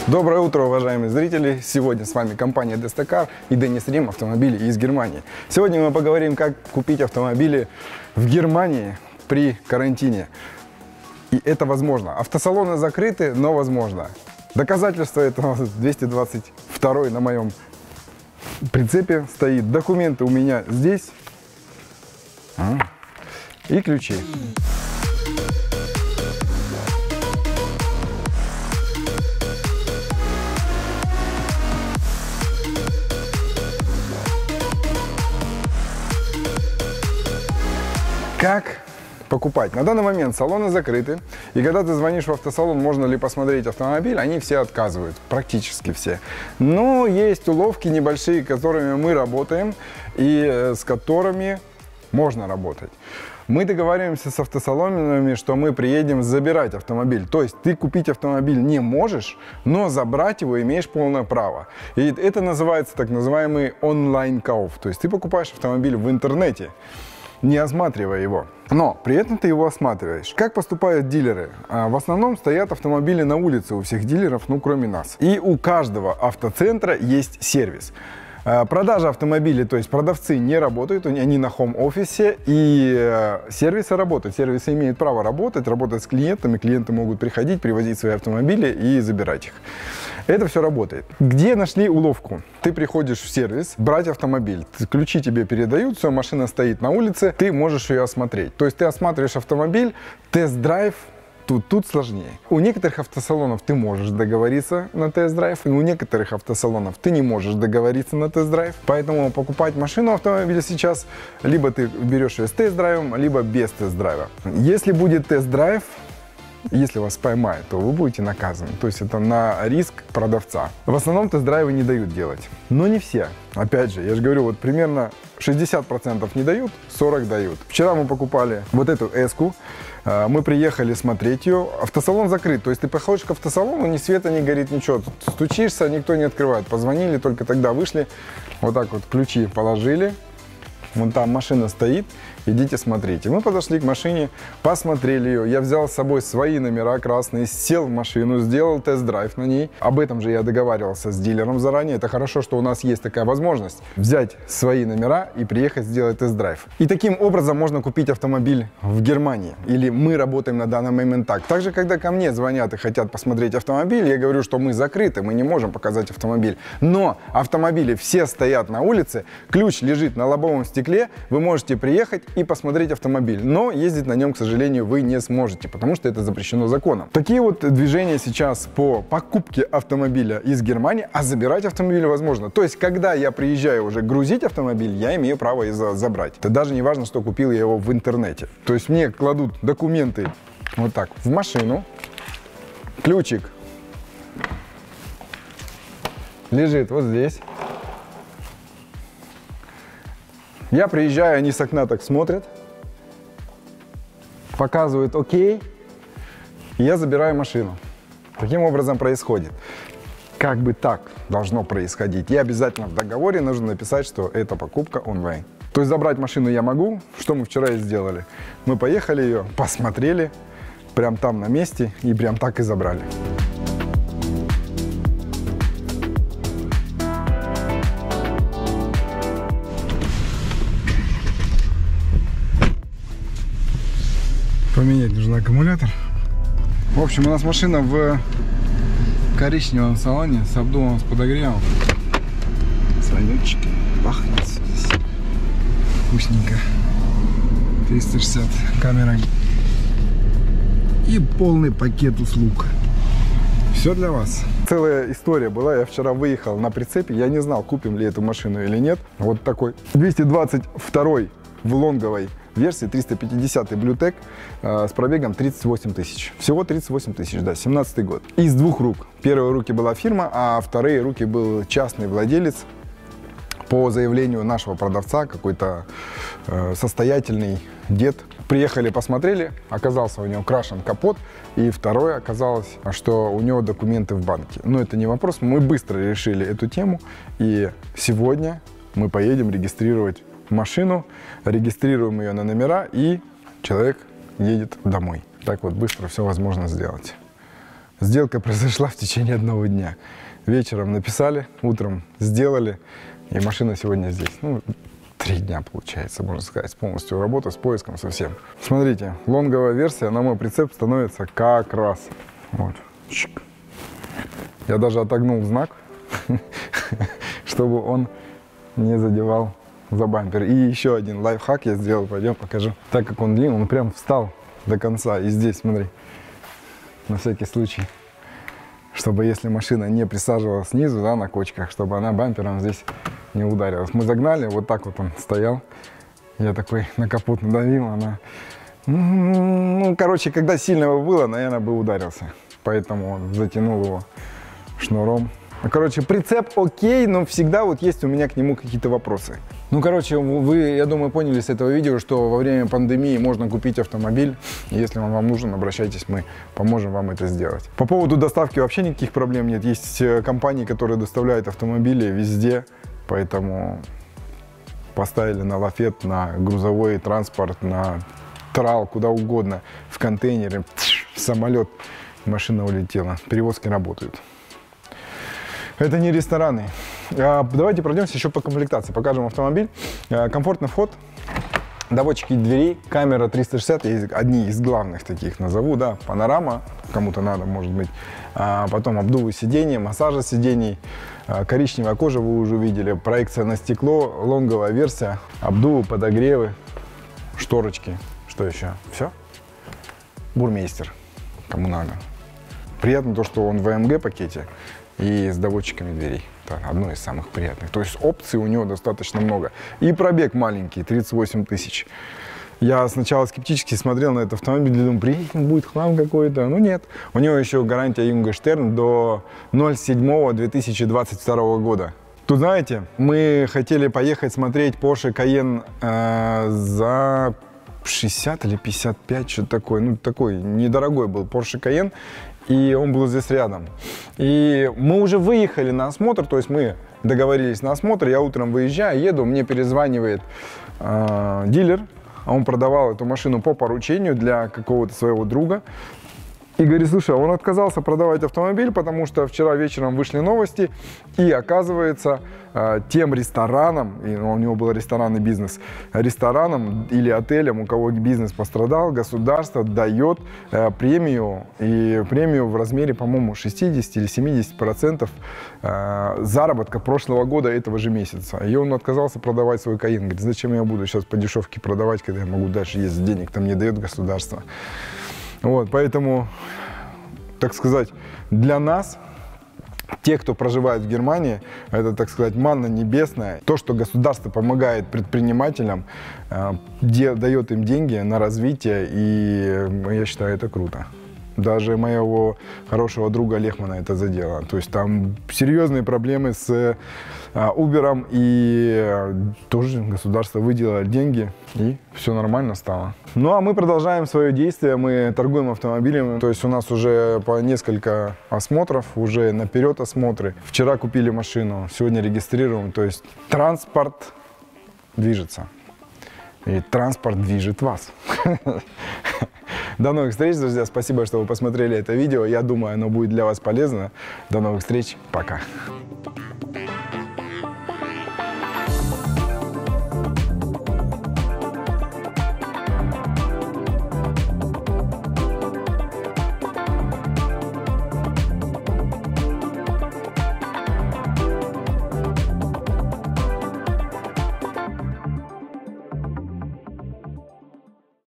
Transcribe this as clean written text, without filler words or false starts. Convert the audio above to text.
Доброе утро, уважаемые зрители! Сегодня с вами компания Destacar и Денис Рим, автомобили из Германии. Сегодня мы поговорим, как купить автомобили в Германии при карантине. И это возможно. Автосалоны закрыты, но возможно. Доказательство этого 222 на моем прицепе стоит. Документы у меня здесь. И ключи. Как покупать? На данный момент салоны закрыты, и когда ты звонишь в автосалон, можно ли посмотреть автомобиль, они все отказывают, практически все. Но есть уловки небольшие, которыми мы работаем и с которыми можно работать. Мы договариваемся с автосалонами, что мы приедем забирать автомобиль. То есть ты купить автомобиль не можешь, но забрать его имеешь полное право. И это называется так называемый онлайн-кауф. То есть ты покупаешь автомобиль в интернете, не осматривая его. Но при этом ты его осматриваешь. Как поступают дилеры? В основном стоят автомобили на улице у всех дилеров, ну кроме нас. И у каждого автоцентра есть сервис. Продажа автомобилей, то есть продавцы не работают, они на хоум-офисе, и сервисы работают. Сервисы имеют право работать с клиентами, клиенты могут приходить, привозить свои автомобили и забирать их. Это все работает. Где нашли уловку? Ты приходишь в сервис брать автомобиль, ключи тебе передают, все, машина стоит на улице, ты можешь ее осмотреть. То есть ты осматриваешь автомобиль, тест-драйв. Тут сложнее. У некоторых автосалонов ты можешь договориться на тест-драйв, и у некоторых автосалонов ты не можешь договориться на тест-драйв. Поэтому покупать машину, автомобиля сейчас, либо ты берешь ее с тест-драйвом, либо без тест-драйва. Если будет тест-драйв, если вас поймают, то вы будете наказаны. То есть это на риск продавца. В основном тест-драйвы не дают делать. Но не все. Опять же, я же говорю, вот примерно 60% не дают, 40% дают. Вчера мы покупали вот эту S-ку. Мы приехали смотреть ее. Автосалон закрыт. То есть ты приходишь к автосалону, ни света не горит, ничего. Тут стучишься, никто не открывает. Позвонили, только тогда вышли. Вот так вот ключи положили. Вон там машина стоит, идите смотрите. Мы подошли к машине, посмотрели ее. Я взял с собой свои номера красные, сел в машину, сделал тест-драйв на ней. Об этом же я договаривался с дилером заранее. Это хорошо, что у нас есть такая возможность взять свои номера и приехать сделать тест-драйв. И таким образом можно купить автомобиль в Германии. Или мы работаем на данный момент так. Также, когда ко мне звонят и хотят посмотреть автомобиль, я говорю, что мы закрыты, мы не можем показать автомобиль. Но автомобили все стоят на улице, ключ лежит на лобовом стекле, вы можете приехать и посмотреть автомобиль, но ездить на нем, к сожалению, вы не сможете, потому что это запрещено законом. Такие вот движения сейчас по покупке автомобиля из Германии, а забирать автомобиль возможно. То есть, когда я приезжаю уже грузить автомобиль, я имею право и забрать. Это даже не важно, что купил я его в интернете. То есть, мне кладут документы вот так в машину, ключик лежит вот здесь. Я приезжаю, они с окна так смотрят, показывают окей, и я забираю машину. Таким образом происходит. Как бы так должно происходить. И обязательно в договоре нужно написать, что это покупка онлайн. То есть забрать машину я могу, что мы вчера и сделали. Мы поехали ее, посмотрели, прям там на месте, и прям так и забрали. Поменять нужно аккумулятор. В общем, у нас машина в коричневом салоне с обдувом, с подогревом. Салютчики. Пахнет здесь вкусненько. 360 камера. И полный пакет услуг. Все для вас. Целая история была. Я вчера выехал на прицепе. Я не знал, купим ли эту машину или нет. Вот такой 222 в лонговой версии, 350 Bluetech с пробегом 38 тысяч. Всего 38 тысяч, да, 17-й год. Из двух рук. Первые руки была фирма, а вторые руки был частный владелец. По заявлению нашего продавца, какой-то состоятельный дед. Приехали, посмотрели, оказался у него крашен капот. И второе, оказалось, что у него документы в банке. Но это не вопрос, мы быстро решили эту тему. И сегодня мы поедем регистрировать машину, регистрируем ее на номера, и человек едет домой. Так вот быстро все возможно сделать. Сделка произошла в течение одного дня. Вечером написали, утром сделали, и машина сегодня здесь. Ну, 3 дня получается, можно сказать, полностью работа с поиском, со всем. Смотрите, лонговая версия на мой прицеп становится как раз. Вот. Я даже отогнул знак, чтобы он не задевал за бампер. И еще один лайфхак я сделал, пойдем покажу. Так как он длинный, он прям встал до конца. И здесь, смотри, на всякий случай, чтобы если машина не присаживалась снизу, да, на кочках, чтобы она бампером здесь не ударилась. Мы загнали, вот так вот он стоял. Я такой на капот надавил, она... Ну, короче, когда сильно его было, наверное, бы ударился. Поэтому он затянул его шнуром. Короче, прицеп окей, но всегда вот есть у меня к нему какие-то вопросы. Ну, короче, вы, я думаю, поняли с этого видео, что во время пандемии можно купить автомобиль. Если он вам нужен, обращайтесь, мы поможем вам это сделать. По поводу доставки вообще никаких проблем нет. Есть компании, которые доставляют автомобили везде, поэтому поставили на лафет, на грузовой транспорт, на трал, куда угодно, в контейнеры, в самолет, машина улетела. Перевозки работают. Это не рестораны. Давайте пройдемся еще по комплектации. Покажем автомобиль. Комфортный вход, доводчики дверей, камера 360, есть одни из главных таких назову, да, панорама, кому-то надо, может быть. Потом обдувы сидений, массажа сидений, коричневая кожа вы уже видели, проекция на стекло, лонговая версия, обдувы, подогревы, шторочки. Что еще? Все? Бурмейстер, кому надо. Приятно то, что он в AMG пакете и с доводчиками дверей. Это одно из самых приятных. То есть опций у него достаточно много. И пробег маленький, 38 тысяч. Я сначала скептически смотрел на этот автомобиль, думал, приедет, будет хлам какой-то. Ну нет. У него еще гарантия Junge Stern до 07/2022 года. Тут, знаете, мы хотели поехать смотреть Porsche Cayenne за 60 или 55, что-то такое. Ну, такой недорогой был Porsche Cayenne. И он был здесь рядом. И мы уже выехали на осмотр, то есть мы договорились на осмотр, я утром выезжаю, еду, мне перезванивает дилер, он продавал эту машину по поручению для какого-то своего друга. И говорит, слушай, он отказался продавать автомобиль, потому что вчера вечером вышли новости, и оказывается, тем ресторанам, и у него был ресторанный бизнес, ресторанам или отелям, у кого бизнес пострадал, государство дает премию, и премию в размере, по-моему, 60 или 70% заработка прошлого года этого же месяца. И он отказался продавать свой Cayenne. Говорит, зачем я буду сейчас по дешевке продавать, когда я могу дальше ездить, денег там не дает государство. Вот, поэтому, так сказать, для нас, те, кто проживает в Германии, это, так сказать, манна небесная. То, что государство помогает предпринимателям, дает им деньги на развитие, и я считаю, это круто. Даже моего хорошего друга Лехмана это задело. То есть там серьезные проблемы с Uber, и тоже государство выделило деньги, и все нормально стало. Ну а мы продолжаем свое действие, мы торгуем автомобилями. То есть у нас уже по несколько осмотров, уже наперед осмотры. Вчера купили машину, сегодня регистрируем. То есть транспорт движется. И транспорт движет вас. До новых встреч, друзья. Спасибо, что вы посмотрели это видео. Я думаю, оно будет для вас полезно. До новых встреч. Пока.